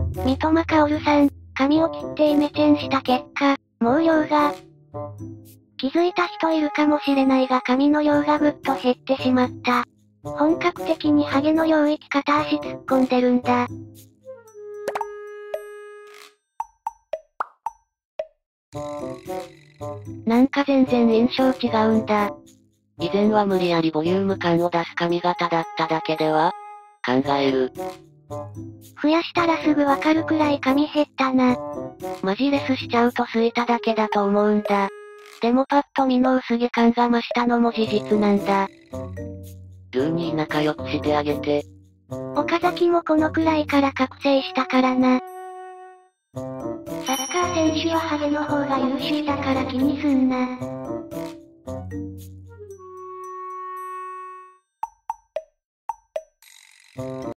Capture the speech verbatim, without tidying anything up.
三笘薫さん、髪を切ってイメチェンした結果、毛量が、気づいた人いるかもしれないが髪の量がぐっと減ってしまった。本格的にハゲの領域片足突っ込んでるんだ。なんか全然印象違うんだ。 以前は無理やりボリューム感を出す髪型だっただけでは考える。 増やしたらすぐわかるくらい髪減ったな。 マジレスしちゃうとすいただけだと思うんだ。でもパッと見の薄毛感が増したのも事実なんだ。ルーに仲良くしてあげて。 岡崎もこのくらいから覚醒したからな。サッカー選手はハゲの方が優秀だから気にすんな。